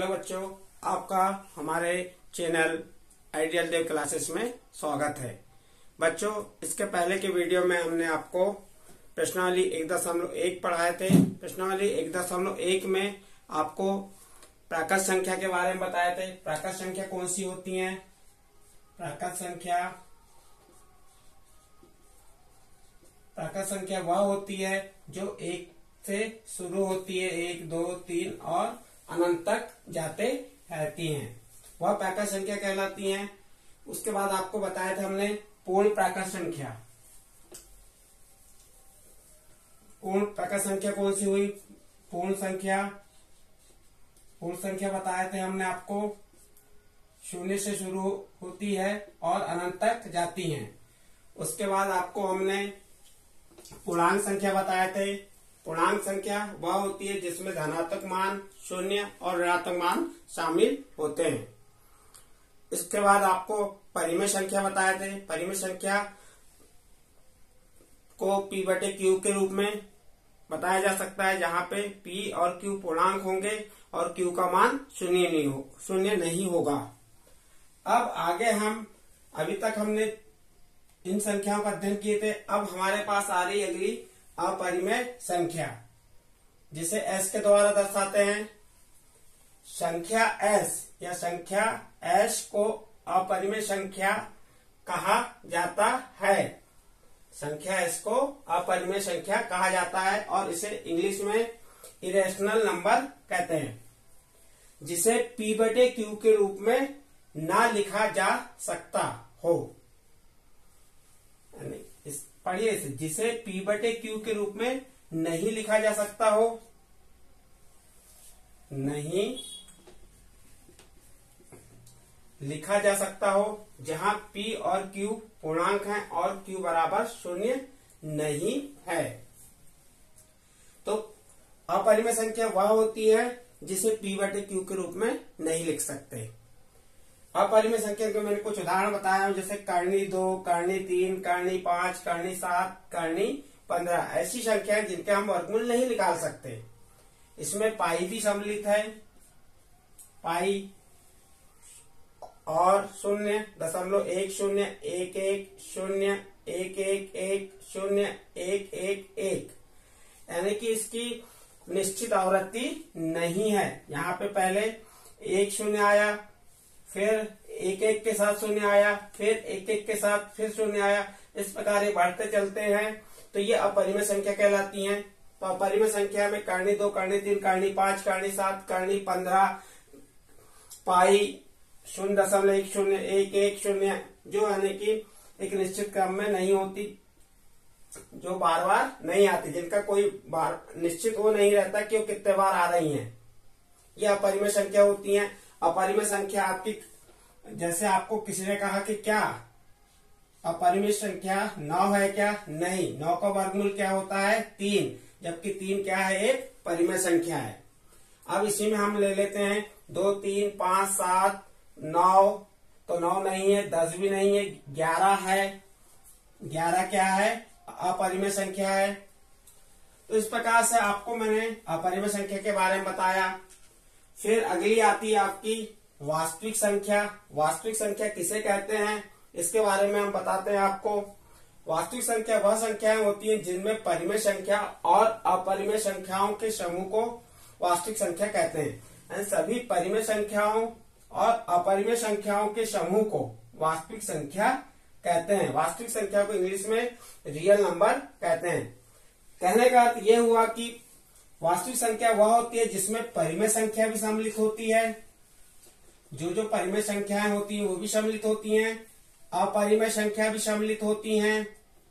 Hello बच्चों, आपका हमारे चैनल आइडियल देव क्लासेस में स्वागत है। बच्चों, इसके पहले के वीडियो में हमने आपको प्रश्नावली 1.1 पढ़ाए थे। प्रश्नावली 1.1 में आपको प्राकृत संख्या के बारे में बताए थे। प्राकृत संख्या कौन सी होती है? प्राकृत संख्या वह होती है जो एक से शुरू होती है, 1, 2, 3 और अनंत तक जाते रहती हैं, वह प्राकृत संख्या कहलाती हैं। उसके बाद आपको बताया था हमने पूर्ण प्राकृत संख्या। पूर्ण प्राकृत संख्या कौन सी हुई? पूर्ण संख्या बताए थे हमने आपको, 0 से शुरू होती है और अनंत तक जाती हैं। उसके बाद आपको हमने पूर्णांक संख्या बताए थे। पूर्णांक संख्या वह होती है जिसमें धनात्मक मान, शून्य और ऋणात्मक मान शामिल होते हैं। इसके बाद आपको परिमेय संख्या बताए थे। परिमेय संख्या को P/Q के रूप में बताया जा सकता है, जहां पे P और Q पूर्णांक होंगे और Q का मान शून्य नहीं होगा। अब आगे अभी तक हमने इन संख्याओं का अध्ययन किए थे। अब हमारे पास आ रही अगली अपरिमेय संख्या, जिसे S के द्वारा दर्शाते हैं। संख्या S या संख्या S को अपरिमेय संख्या कहा जाता है। संख्या S को अपरिमेय संख्या कहा जाता है और इसे इंग्लिश में इरेशनल नंबर कहते हैं, जिसे P/Q के रूप में ना लिखा जा सकता हो। पढ़िए इसे, जिसे P/Q के रूप में नहीं लिखा जा सकता हो, नहीं लिखा जा सकता हो, जहां P और Q पूर्णांक हैं और Q बराबर 0 नहीं है। तो अपरिमेय संख्या वह होती है जिसे P/Q के रूप में नहीं लिख सकते। अपरिमेय संख्या के मैंने कुछ उदाहरण बताया हूं, जैसे करनी 2, करनी 3, करनी 5, करनी 7, करनी 15। ऐसी संख्या है जिनके हम वर्गमूल नहीं निकाल सकते। इसमें पाई भी सम्मिलित है। पाई और 0.10, 11, 0, 111, 0, 111, यानी कि इसकी निश्चित आवृत्ति नहीं है। यहाँ पे पहले 1 0 आया, फिर 1 के साथ 0 आया, फिर 1 के साथ फिर 0 आया। इस प्रकार ये बढ़ते चलते हैं, तो ये अपरिमेय संख्या कहलाती हैं। तो अपरिमेय संख्या में करनी 2, करनी 3, करनी 5, करनी 7, करनी 15, पाई 0.1011, जो यानी कि एक निश्चित क्रम में नहीं होती, जो बार बार नहीं आती, जिनका कोई बार निश्चित वो नहीं रहता कि वो कितने बार आ रही हैं। ये अपरिमेय संख्या होती हैं। अपरिमेय संख्या आपकी, जैसे आपको किसी ने कहा कि क्या अपरिमेय संख्या 9 है क्या? नहीं, 9 का वर्गमूल क्या होता है? 3, जबकि 3 क्या है? एक परिमेय संख्या है। अब इसी में हम ले लेते हैं 2, 3, 5, 7, 9, तो 9 नहीं है, 10 भी नहीं है, 11 है। 11 क्या है? अपरिमेय संख्या है। तो इस प्रकार से आपको मैंने अपरिमेय संख्या के बारे में बताया। फिर अगली आती है आपकी वास्तविक संख्या। वास्तविक संख्या किसे कहते हैं, इसके बारे में हम बताते हैं आपको। वास्तविक संख्या वह संख्याएं होती हैं जिनमें परिमेय संख्या और अपरिमेय संख्याओं के समूह को वास्तविक संख्या कहते हैं। यानी सभी परिमेय संख्याओं और अपरिमेय संख्याओं के समूह को वास्तविक संख्या कहते हैं। वास्तविक संख्या को इंग्लिश में रियल नंबर कहते हैं। कहने का अर्थ यह हुआ कि वास्तविक संख्या वह होती है जिसमें परिमेय संख्या भी सम्मिलित होती है। जो परिमेय संख्याएं होती हैं वो भी सम्मिलित होती हैं, अपरिमेय संख्या भी सम्मिलित होती हैं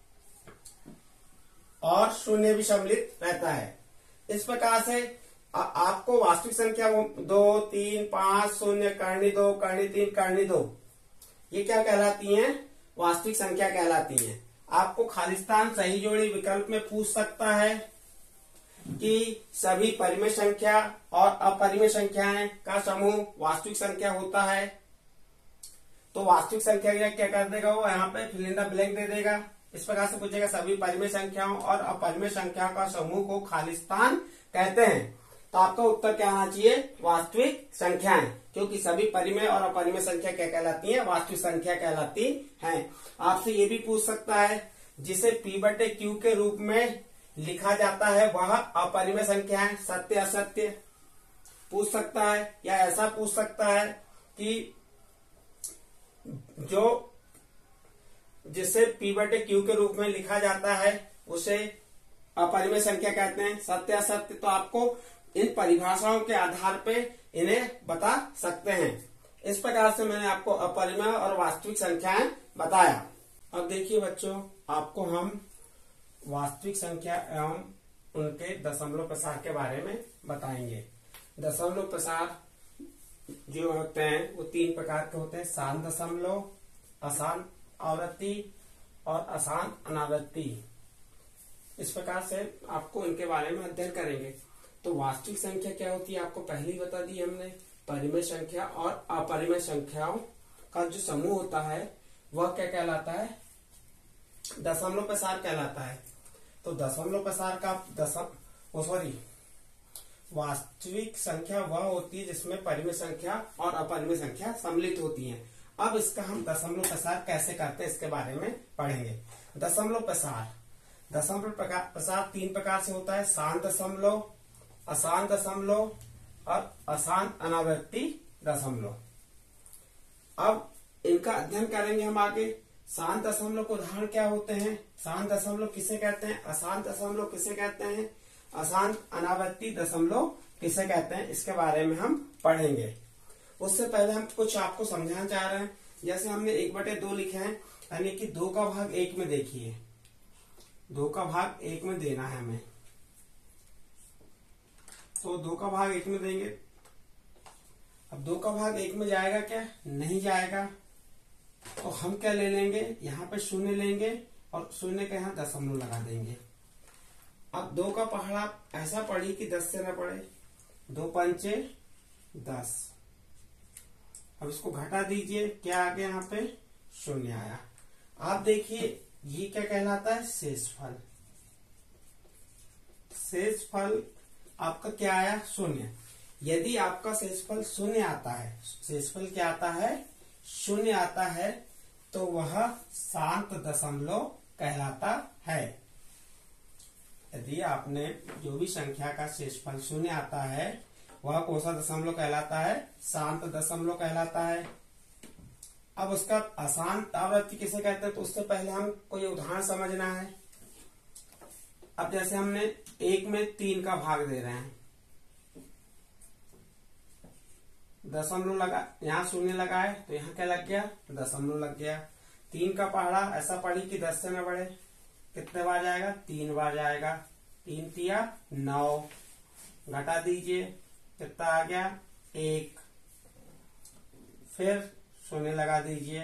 और शून्य भी सम्मिलित रहता है। इस प्रकार से आपको वास्तविक संख्या 2, 3, 5, 0, करनी 2, करनी 3, करनी 2, ये क्या कहलाती हैं? वास्तविक संख्या कहलाती हैं। आपको खालिस्तान सही जोड़ी विकल्प में पूछ सकता है कि सभी परिमेय संख्या और अपरिमेय संख्याएं का समूह वास्तविक संख्या होता है। तो वास्तविक संख्या क्या कर देगा? वो यहाँ पे फिल इन द ब्लैंक दे देगा। इस प्रकार से पूछेगा सभी परिमेय संख्याओं और अपरिमेय संख्याओं का समूह को खालिस्तान कहते हैं। तो आपका उत्तर क्या आना चाहिए, वास्तविक संख्याएं, क्योंकि सभी परिमेय और अपरिमेय संख्या क्या कहलाती है, वास्तविक संख्या कहलाती हैं। आपसे ये भी पूछ सकता है जिसे P/Q के रूप में लिखा जाता है वह अपरिमेय संख्या है, सत्य असत्य पूछ सकता है, या ऐसा पूछ सकता है कि जो जिसे P/Q के रूप में लिखा जाता है उसे अपरिमेय संख्या कहते हैं, सत्य असत्य। तो आपको इन परिभाषाओं के आधार पे इन्हें बता सकते हैं। इस प्रकार से मैंने आपको अपरिमेय और वास्तविक संख्याएं बताया। अब देखिए बच्चों, आपको हम वास्तविक संख्या एवं उनके दशमलव प्रसार के बारे में बताएंगे। दशमलव प्रसार जो होते हैं वो 3 प्रकार के होते हैं, शांत दशमलव, अशांत आवृत्ति और अशांत अनावृत्ति। इस प्रकार से आपको इनके बारे में अध्ययन करेंगे। तो वास्तविक संख्या क्या होती है आपको पहले ही बता दी हमने। परिमेय संख्या और अपरिमेय संख्याओं का जो समूह होता है वह क्या कहलाता है, दशमलव प्रसार कहलाता है। तो दशमलव प्रसार का वास्तविक संख्या वह होती है जिसमें परिमेय संख्या और अपरिमेय संख्या सम्मिलित होती हैं। अब इसका हम दशमलव प्रसार कैसे करते हैं इसके बारे में पढ़ेंगे। दशमलव प्रसार 3 प्रकार से होता है, शांत दशमलव, अशांत दशमलव और अशांत अनावृत्ति दशमलव। अब इनका अध्ययन करेंगे हम आगे। शांत दशमलव के उदाहरण क्या होते हैं, शांत दशमलव किसे कहते हैं, अशांत दशमलव किसे कहते हैं, अशांत अनावृत्ति दशमलव किसे कहते हैं, इसके बारे में हम पढ़ेंगे। उससे पहले हम कुछ आपको समझाना चाह रहे हैं। जैसे हमने 1/2 लिखे हैं, यानी कि 2 का भाग 1 में देखिए, 2 का भाग 1 में देना है हमें। तो 2 का भाग 1 में देंगे। अब 2 का भाग 1 में जाएगा क्या, नहीं जाएगा। तो हम क्या ले लेंगे, यहाँ पे 0 लेंगे और 0 के यहाँ दशमलव लगा देंगे। अब 2 का पहाड़ा ऐसा पढ़ी कि 10 से न पढ़े, 2 पंचे 10। अब इसको घटा दीजिए, क्या आ गया, यहाँ पे 0 आया। आप देखिए ये क्या कहलाता है, शेषफल। शेषफल आपका क्या आया, 0। यदि आपका शेषफल 0 आता है, शेषफल क्या आता है, 0 आता है, तो वह शांत दशमलव कहलाता है। यदि आपने जो भी संख्या का शेषफल 0 आता है वह कौन सा दशमलव कहलाता है, शांत दशमलव कहलाता है। अब उसका अशांत आवृत्ति किसे कहते हैं, तो उससे पहले हम कोई उदाहरण समझना है। अब जैसे हमने 1 में 3 का भाग दे रहे हैं, दशमलव लगा, यहाँ 0 लगाए तो यहाँ क्या लग गया, दशमलव लग गया। 3 का पहाड़ा ऐसा पढ़ी कि 10 से न बढ़े, कितने बार जाएगा, 3 बार जाएगा। 3 तिया 9, घटा दीजिए, कितना आ गया, 1। फिर 0 लगा दीजिए,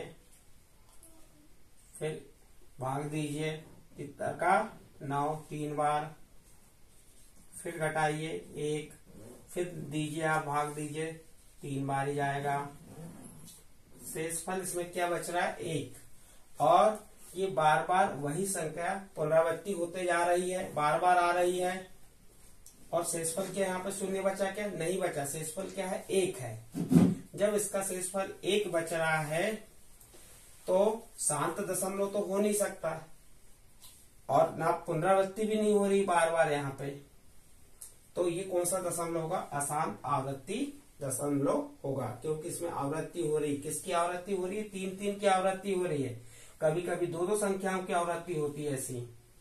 फिर भाग दीजिए, कितना का 9, 3 बार। फिर घटाइए 1, फिर दीजिए, आप भाग दीजिए, 3 बार ही जाएगा। शेषफल इसमें क्या बच रहा है, 1। और ये बार बार वही संख्या पुनरावृत्ति होते जा रही है, बार बार आ रही है। और शेषफल क्या, यहाँ पे 0 बचा क्या, नहीं बचा। शेषफल क्या है, 1 है। जब इसका शेषफल 1 बच रहा है तो शांत दशमलव तो हो नहीं सकता, और ना पुनरावृत्ति भी नहीं हो रही बार बार यहाँ पे। तो ये कौन सा दशमलव होगा, अशांत आवृत्ति दशमलव होगा, क्योंकि इसमें आवृत्ति हो रही, किसकी आवृत्ति हो रही है, 3-3 की आवृत्ति हो रही है। कभी कभी 2-2 संख्याओं की आवृत्ति होती है, ऐसी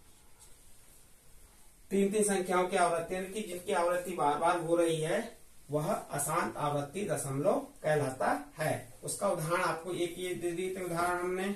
3-3 संख्याओं की आवृत्ति, यानी कि जिनकी आवृत्ति बार बार हो रही है वह अशांत आवृत्ति दशमलव कहलाता है। उसका उदाहरण आपको एक ये दे दिए थे, उदाहरण हमने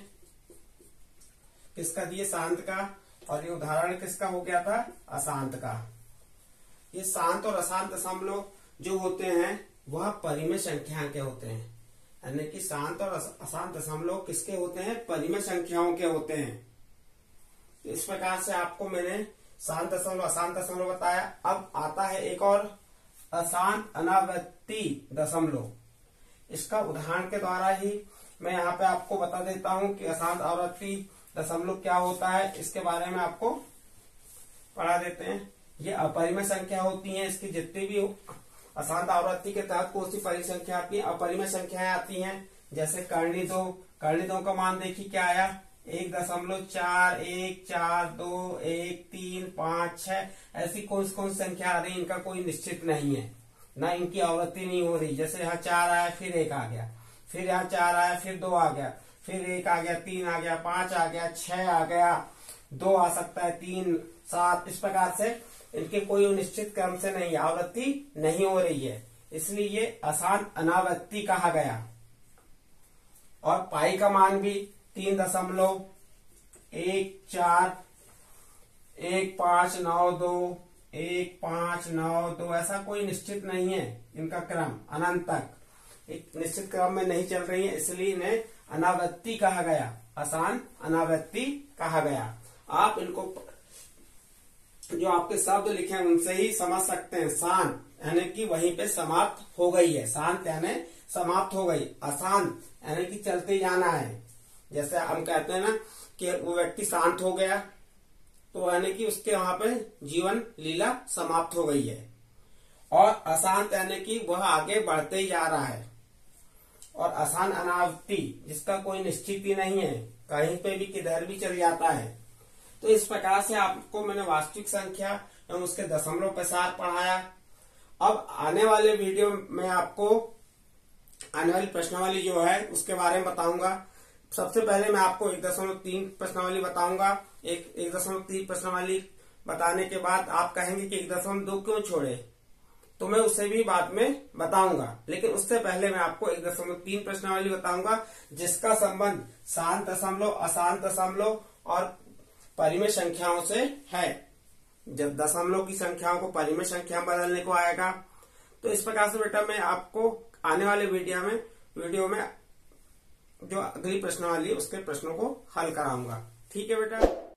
किसका दिए, शांत का, और ये उदाहरण किसका हो गया था, अशांत का। ये शांत और अशांत दशमलव जो होते हैं वह परिमेय संख्या के होते हैं, यानी कि शांत और अशांत दशमलव किसके होते हैं, परिमेय संख्याओं के होते हैं। इस प्रकार से आपको मैंने शांत दशमलव अशांत दशमलव बताया। अब आता है एक और, अशांत अनावृत्ति दशमलव। इसका उदाहरण के द्वारा ही मैं यहाँ पे आपको बता देता हूँ कि अशांत आवृत्ति दशमलव क्या होता है, इसके बारे में आपको पढ़ा देते हैं। ये अपरिमेय संख्या होती है। इसकी जितनी भी अशांत आवृत्ति के तहत कौन सी परिमेय संख्या आती है, अपरिमेय संख्याएं आती हैं। जैसे कर्णी दो का मान देखिए क्या आया, 1.4, 1, 4, 2, 1, 3, 5, 6। ऐसी कौन सी संख्या आ रही है, इनका कोई निश्चित नहीं है, ना इनकी आवृत्ति नहीं हो रही। जैसे यहाँ 4 आया, फिर 1 आ गया, फिर यहाँ 4 आया, फिर 2 आ गया, फिर 1 आ गया, 3 आ गया, 5 आ गया, 6 आ गया, 2 आ सकता है, 3, 7। इस प्रकार से इनके कोई निश्चित क्रम से नहीं, आवृत्ति नहीं हो रही है, इसलिए ये अशांत अनावृत्ति कहा गया। और पाई का मान भी 3.14, 1592, 1592, ऐसा कोई निश्चित नहीं है। इनका क्रम अनंत तक एक निश्चित क्रम में नहीं चल रही है, इसलिए इन्हें अनावृत्ति कहा गया, अशांत अनावृत्ति कहा गया। आप इनको जो आपके शब्द लिखे हैं उनसे ही समझ सकते हैं। शांत यानी कि वहीं पे समाप्त हो गई है, शांत यानी समाप्त हो गई। अशांत यानी कि चलते जाना है। जैसे हम कहते हैं ना कि वो व्यक्ति शांत हो गया, तो यानी कि उसके वहां पे जीवन लीला समाप्त हो गई है। और अशांत यानी कि वह आगे बढ़ते ही जा रहा है। और अशांत अनावृत्ति जिसका कोई निश्चित ही नहीं है, कहीं पे भी किधर भी चल जाता है। तो इस प्रकार से आपको मैंने वास्तविक संख्या एवं उसके दशमलव प्रसार पढ़ाया। अब आने वाले वीडियो में आपको आने वाली प्रश्नावली जो है उसके बारे में बताऊंगा। सबसे पहले मैं आपको 1.3 प्रश्नावली बताऊंगा। 1.3 प्रश्नावली बताने के बाद आप कहेंगे कि 1.2 क्यों छोड़े, तो मैं उसे भी बाद में बताऊंगा। लेकिन उससे पहले मैं आपको 1.3 प्रश्नावली बताऊंगा जिसका संबंध शांत दशमलव, अशांत दशमलव और परिमेय संख्याओं से है। जब दशमलव की संख्याओं को परिमेय संख्या बदलने को आएगा, तो इस प्रकार से बेटा मैं आपको आने वाले वीडियो में जो अगली प्रश्नावली उसके प्रश्नों को हल कराऊंगा। ठीक है बेटा।